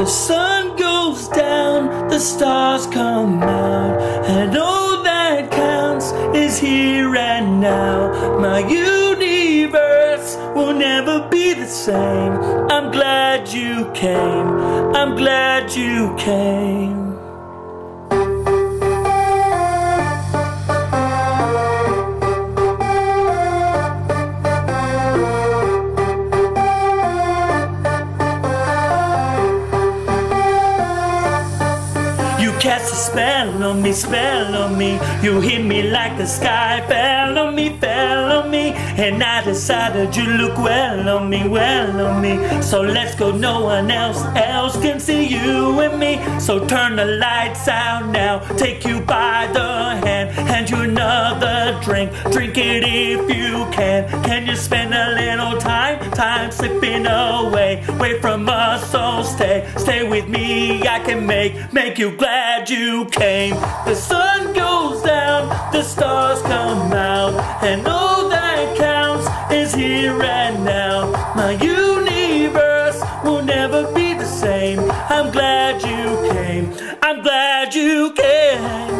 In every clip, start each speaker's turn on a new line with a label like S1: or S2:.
S1: The sun goes down, the stars come out, and all that counts is here and now. My universe will never be the same. I'm glad you came, I'm glad you came. Cast a spell on me, spell on me. You hit me like the sky fell on me, fell on me. And I decided you look well on me, well on me. So let's go, no one else can see you and me. So turn the lights out now, take you by the hand, hand you another drink, drink it if you can. Can you spend a little time slipping away from us? So stay with me, I can make you glad you came. The sun goes down, the stars come out, and all that counts is here and now. My universe will never be the same. I'm glad you came, I'm glad you came.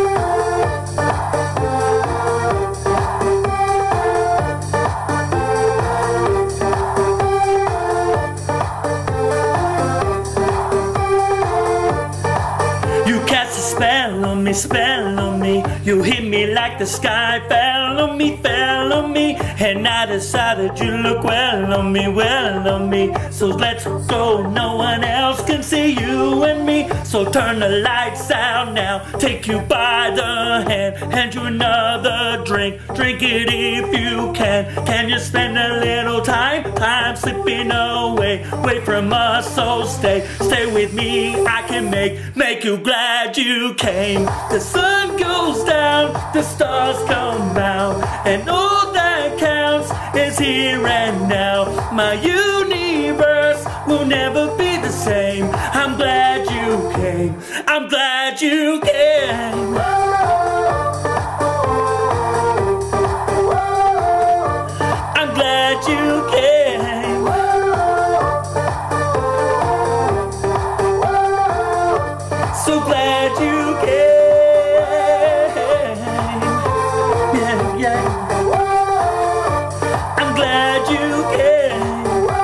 S1: Spell on me, spell on me. You hit me like the sky fell on me, fell on me. And I decided you look well on me, well on me. So let's go, no one else can see you and me. So turn the lights out now, take you by the hand, hand you another drink, drink it if you can. Can you spend a little time slipping away from us? So stay with me, I can make you glad you came. The sun goes down, the stars come out, and all that counts is here and now. My universe will never be the same. I'm glad you came, I'm glad you came. I'm glad you came. So glad you came. I'm glad you came.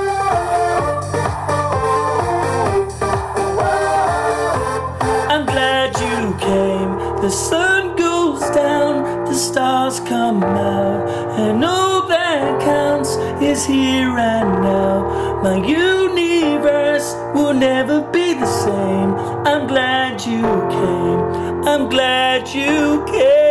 S1: I'm glad you came. The sun goes down, the stars come out, and all that counts is here and now. My universe will never be the same. I'm glad you came, I'm glad you came.